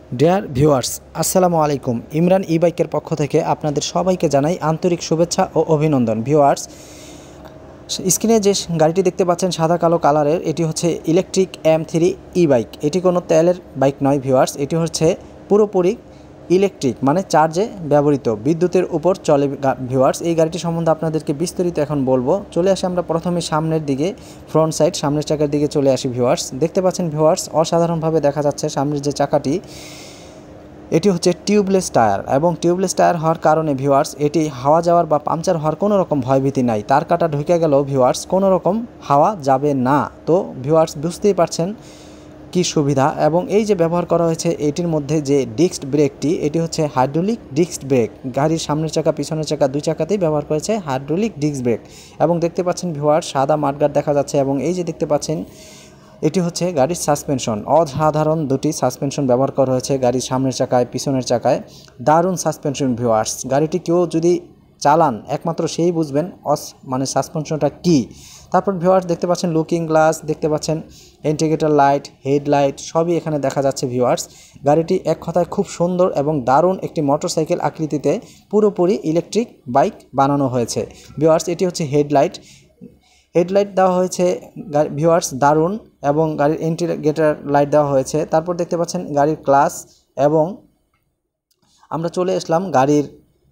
Dear viewers, আসসালামু আলাইকুম। ইমরান ই বাইকের পক্ষ থেকে আপনাদের সবাইকে জানাই আন্তরিক শুভেচ্ছা ও অভিনন্দন। ভিউয়ার্স, স্ক্রিনে যে গাড়িটি দেখতে পাচ্ছেন সাদা কালো কালারের, এটি হচ্ছে ইলেকট্রিক M3 ই বাইক। এটি কোনো তেলের বাইক নয় ভিউয়ার্স, এটি হচ্ছে পুরোপুরি ইলেকট্রিক, মানে চার্জে ব্যবহৃত, বিদ্যুতের উপর চলে ভিউয়ার্স। এই গাড়িটি সম্বন্ধে আপনাদেরকে বিস্তারিত এখন বলবো। চলে আসি আমরা প্রথমে সামনের দিকে, ফ্রন্ট সাইড সামনের চাকার দিকে চলে আসি ভিউয়ার্স। দেখতে পাচ্ছেন ভিউয়ার্স, অসাধারণভাবে দেখা যাচ্ছে সামনের যে চাকাটি, এটি হচ্ছে টিউবলেস টায়ার, এবং টিউবলেস টায়ার হওয়ার কারণে ভিউয়ার্স এটি হাওয়া যাওয়ার বা পাংচার হওয়ার কোনো রকম ভয়ভীতি নাই। তার কাটা ঢুকে গেলেও ভিউয়ার্স কোনো রকম হাওয়া যাবে না। তো ভিউয়ার্স বুঝতেই পারছেন কি সুবিধা। এবং এই যে ব্যবহার করা হয়েছে এটির মধ্যে যে ডিস্ক ব্রেকটি, এটি হচ্ছে হাইড্রোলিক ডিস্ক ব্রেক। গাড়ির সামনের চাকা পিছনের চাকা দুই চাকাতেই ব্যবহার করেছে হাইড্রোলিক ডিস্ক ব্রেক। এবং দেখতে পাচ্ছেন ভিউয়ার্স সাদা মাঠগার্ড দেখা যাচ্ছে। এবং এই যে দেখতে পাচ্ছেন এটি হচ্ছে গাড়ির সাসপেনশন। অসাধারণ দুটি সাসপেনশন ব্যবহার করা হয়েছে গাড়ির সামনের চাকায় পিছনের চাকায়। দারুণ সাসপেনশন ভিউয়ার্স। গাড়িটি কেউ যদি চালান একমাত্র সেই বুঝবেন মানে সাসপেনশনটা কী। তারপর ভিউয়ার্স দেখতে পাচ্ছেন লুকিং গ্লাস, দেখতে পাচ্ছেন ইন্ডিকেটর লাইট, হেডলাইট সবই এখানে দেখা যাচ্ছে ভিউয়ার্স। গাড়িটি এক কথায় খুব সুন্দর এবং দারুণ একটি মোটরসাইকেল আকৃতিতে পুরোপুরি ইলেকট্রিক বাইক বানানো হয়েছে ভিউয়ার্স। এটি হচ্ছে হেডলাইট দেওয়া হয়েছে ভিউয়ার্স, দারুণ। এবং গাড়ির ইন্ডিকেটর লাইট দেওয়া হয়েছে। তারপর দেখতে পাচ্ছেন গাড়ির ক্লাস। এবং আমরা চলে আসলাম গাড়ির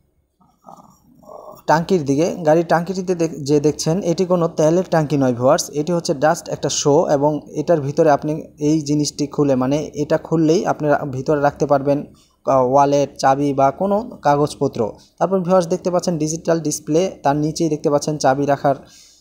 টাঙ্কির দিকে। গাড়ির টাঙ্কিটিতে যে দেখছেন এটি কোনো তেলের টাঙ্কি নয় ভিউয়ার্স, এটি হচ্ছে জাস্ট একটা শো। এবং এটার ভিতরে আপনি এই জিনিসটি খুলে, মানে এটা খুললেই আপনি ভিতরে রাখতে পারবেন ওয়ালেট, চাবি বা কোনো কাগজপত্র। তারপর ভিউয়ার্স দেখতে পাচ্ছেন ডিজিটাল ডিসপ্লে, তার নিচেই দেখতে পাচ্ছেন চাবি রাখার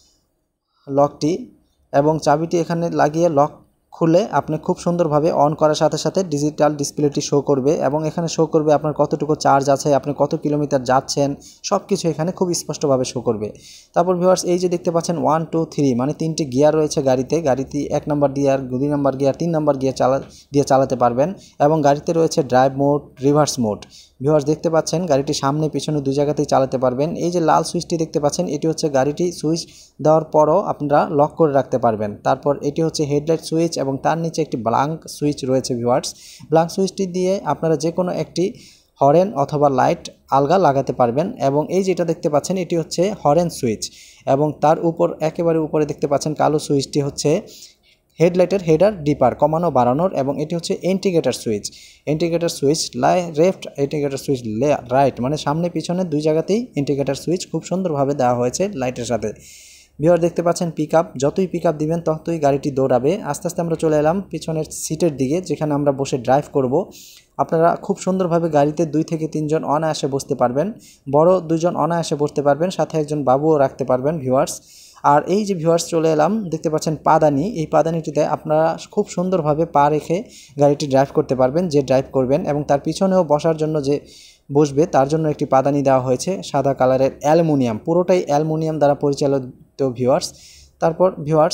লকটি। এবং চাবিটি এখানে লাগিয়ে লক খুলে আপনি খুব সুন্দরভাবে অন করার সাথে সাথে ডিজিটাল ডিসপ্লেটি শো করবে। এবং এখানে শো করবে আপনার কতটুকু চার্জ আছে, আপনি কত কিলোমিটার যাচ্ছেন, সব কিছু এখানে খুব স্পষ্টভাবে শো করবে। তারপর ভিউয়ার্স এই যে দেখতে পাচ্ছেন 1 2 3 মানে 3টি গিয়ার রয়েছে গাড়িতে। গাড়িতে 1 নম্বর গিয়ার, 2 নম্বর গিয়ার, 3 নম্বর গিয়ার দিয়ে চালাতে পারবেন। এবং গাড়িতে রয়েছে drive mode, reverse mode. Viewers দেখতে পাচ্ছেন গাড়িটি সামনে পিছনে দুই জায়গাতেই চালাতে পারবেন। এই যে লাল সুইচটি দেখতে পাচ্ছেন, এটি হচ্ছে গাড়িটি সুইচ দেওয়ার পরও আপনারা লক করে রাখতে পারবেন। তারপর এটি হচ্ছে হেডলাইট সুইচ, এবং তার নিচে একটি ব্ল্যাঙ্ক সুইচ রয়েছে ভিউয়ার্স। ব্ল্যাঙ্ক সুইচটি দিয়ে আপনারা যে কোনো একটি হরেন অথবা লাইট আলগা লাগাতে পারবেন। এবং এই যেটা দেখতে পাচ্ছেন এটি হচ্ছে হরেন সুইচ। এবং তার উপর একেবারে উপরে দেখতে পাচ্ছেন কালো সুইচটি হচ্ছে হেডলাইটের হেডার ডিপার কমানো বাড়ানোর। এবং এটি হচ্ছে indicator switch. Indicator switch left, indicator switch right, মানে সামনে পিছনে দুই জায়গাতেই ইন্ডিকেটর সুইচ খুব সুন্দরভাবে দেওয়া হয়েছে লাইটের সাথে। ভিউয়ার দেখতে পাচ্ছেন পিকআপ, যতই পিকআপ দিবেন ততই গাড়িটি দৌড়াবে। আস্তে আস্তে আমরা চলে এলাম পিছনের সিটের দিকে, যেখানে আমরা বসে ড্রাইভ করব। আপনারা খুব সুন্দরভাবে গাড়িতে 2 থেকে 3 জন অনায়াসে বসতে পারবেন, বড় 2 জন অনায়াসে বসতে পারবেন, সাথে একজন বাবুও রাখতে পারবেন ভিউয়ার্স। আর এই যে ভিউয়ার্স চলে এলাম, দেখতে পাচ্ছেন পাদানি। এই পাদানিটিতে আপনারা খুব সুন্দরভাবে পা রেখে গাড়িটি ড্রাইভ করতে পারবেন, যে ড্রাইভ করবেন। এবং তার পিছনেও বসার জন্য যে বসবে তার জন্য একটি পাদানি দেওয়া হয়েছে সাদা কালারের অ্যালুমিনিয়াম, পুরোটাই অ্যালুমিনিয়াম দ্বারা পরিচালিত ভিউয়ার্স। তারপর ভিউয়ার্স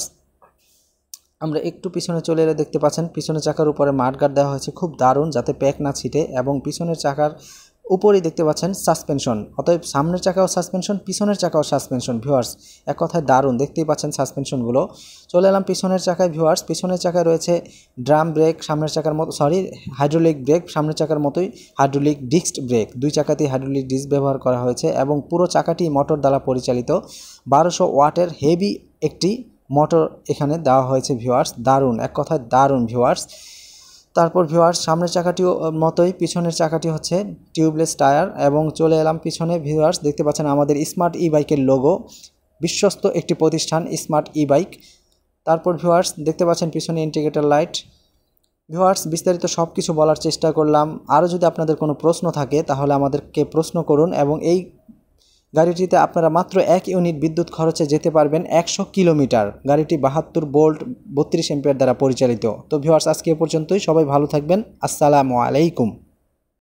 আমরা একটু পিছনে চলে এলে দেখতে পাচ্ছেন পিছনের চাকার উপরে মাঠগার্ড দেওয়া হয়েছে, খুব দারুণ, যাতে প্যাক না ছিটে। এবং পিছনের চাকার উপরেই দেখতে পাচ্ছেন সাসপেনশন, অতএব সামনের চাকাও সাসপেনশন, পিছনের চাকাও সাসপেনশন ভিউয়ার্স। এক কথায় দারুণ, দেখতেই পাচ্ছেন সাসপেনশনগুলো। চলে এলাম পিছনের চাকায় ভিউয়ার্স। পিছনের চাকায় রয়েছে ড্রাম ব্রেক, সামনের চাকার মতো হাইড্রোলিক ব্রেক, সামনের চাকার মতোই হাইড্রোলিক ডিস্ক ব্রেক। দুই চাকাতেই হাইড্রোলিক ডিস্ক ব্যবহার করা হয়েছে। এবং পুরো চাকাটি মোটর দ্বারা পরিচালিত, 1200 ওয়াটের হেভি একটি মোটর এখানে দেওয়া হয়েছে ভিউয়ার্স। দারুণ, এক কথায় দারুণ ভিউয়ার্স। তারপর ভিউয়ার্স সামনের চাকাটিও মতোই পিছনের চাকাটি হচ্ছে টিউবলেস টায়ার। এবং চলে এলাম পিছনে ভিউয়ার্স, দেখতে পাচ্ছেন আমাদের স্মার্ট ই বাইকের লোগো, বিশ্বস্ত একটি প্রতিষ্ঠান স্মার্ট ই বাইক। তারপর ভিউয়ার্স দেখতে পাচ্ছেন পিছনে ইন্ডিকেটর লাইট। ভিউয়ার্স বিস্তারিত সব কিছু বলার চেষ্টা করলাম। আরও যদি আপনাদের কোনো প্রশ্ন থাকে তাহলে আমাদেরকে প্রশ্ন করুন। এবং এই গাড়িটিতে আপনারা মাত্র 1 ইউনিট বিদ্যুৎ খরচে যেতে পারবেন 100 কিলোমিটার। গাড়িটি 72 ভোল্ট 32 এম্পিয়ার দ্বারা পরিচালিত। তো ভিউয়ার্স আজকে এ পর্যন্তই, সবাই ভালো থাকবেন। আসসালামু আলাইকুম।